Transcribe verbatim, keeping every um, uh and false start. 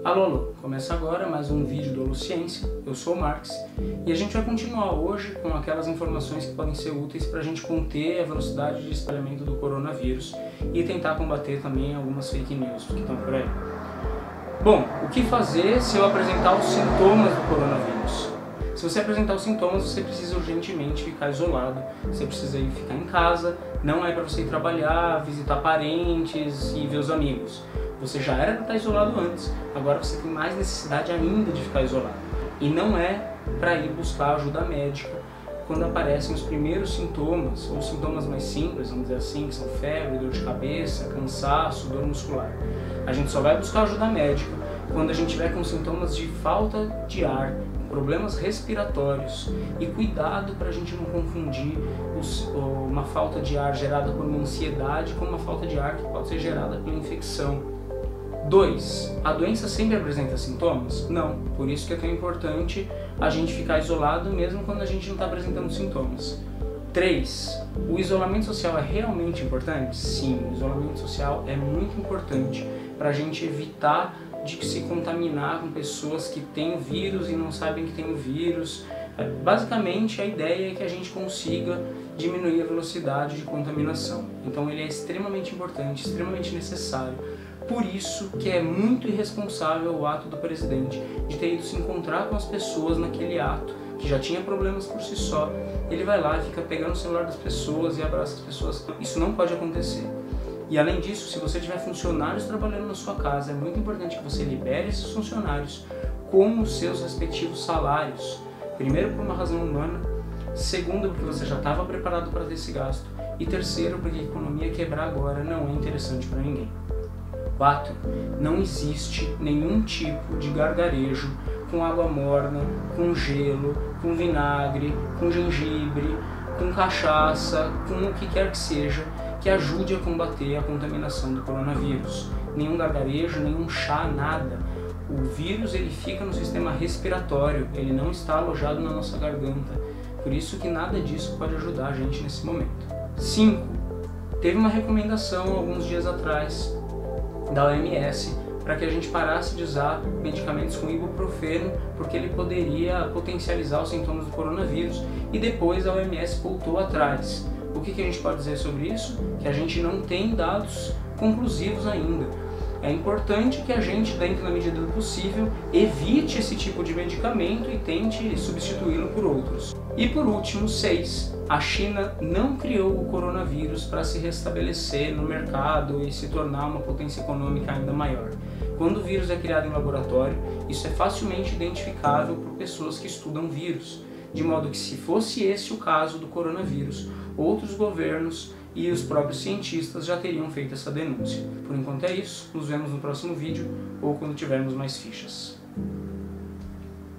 Alô, alô! Começa agora mais um vídeo do Holociência. Eu sou o Marx e a gente vai continuar hoje com aquelas informações que podem ser úteis para a gente conter a velocidade de espalhamento do coronavírus e tentar combater também algumas fake news que estão por aí. Bom, o que fazer se eu apresentar os sintomas do coronavírus? Se você apresentar os sintomas, você precisa urgentemente ficar isolado, você precisa ir ficar em casa, não é para você ir trabalhar, visitar parentes e ver os amigos. Você já era para estar isolado antes, agora você tem mais necessidade ainda de ficar isolado. E não é para ir buscar ajuda médica quando aparecem os primeiros sintomas, ou sintomas mais simples, vamos dizer assim, que são febre, dor de cabeça, cansaço, dor muscular. A gente só vai buscar ajuda médica quando a gente tiver com sintomas de falta de ar, problemas respiratórios, e cuidado para a gente não confundir os, uma falta de ar gerada por uma ansiedade com uma falta de ar que pode ser gerada pela infecção. dois. A doença sempre apresenta sintomas? Não. Por isso que é tão importante a gente ficar isolado mesmo quando a gente não está apresentando sintomas. três. O isolamento social é realmente importante? Sim, o isolamento social é muito importante para a gente evitar de se contaminar com pessoas que têm o vírus e não sabem que tem o vírus. Basicamente, a ideia é que a gente consiga diminuir a velocidade de contaminação. Então ele é extremamente importante, extremamente necessário. Por isso que é muito irresponsável o ato do presidente de ter ido se encontrar com as pessoas naquele ato, que já tinha problemas por si só. Ele vai lá e fica pegando o celular das pessoas e abraça as pessoas. Isso não pode acontecer. E além disso, se você tiver funcionários trabalhando na sua casa, é muito importante que você libere esses funcionários com os seus respectivos salários. Primeiro, por uma razão humana. Segundo, porque você já estava preparado para ter esse gasto. E terceiro, porque a economia quebrar agora não é interessante para ninguém. quatro. Não existe nenhum tipo de gargarejo com água morna, com gelo, com vinagre, com gengibre, com cachaça, com o que quer que seja, que ajude a combater a contaminação do coronavírus. Nenhum gargarejo, nenhum chá, nada. O vírus ele fica no sistema respiratório, ele não está alojado na nossa garganta. Por isso que nada disso pode ajudar a gente nesse momento. cinco. Teve uma recomendação alguns dias atrás da O M S para que a gente parasse de usar medicamentos com ibuprofeno, porque ele poderia potencializar os sintomas do coronavírus, e depois a O M S voltou atrás. O que, que a gente pode dizer sobre isso? Que a gente não tem dados conclusivos ainda. É importante que a gente, dentro da medida do possível, evite esse tipo de medicamento e tente substituí-lo por outros. E por último, seis. A China não criou o coronavírus para se restabelecer no mercado e se tornar uma potência econômica ainda maior. Quando o vírus é criado em laboratório, isso é facilmente identificável por pessoas que estudam vírus. De modo que, se fosse esse o caso do coronavírus, outros governos e os próprios cientistas já teriam feito essa denúncia. Por enquanto é isso, nos vemos no próximo vídeo ou quando tivermos mais fichas.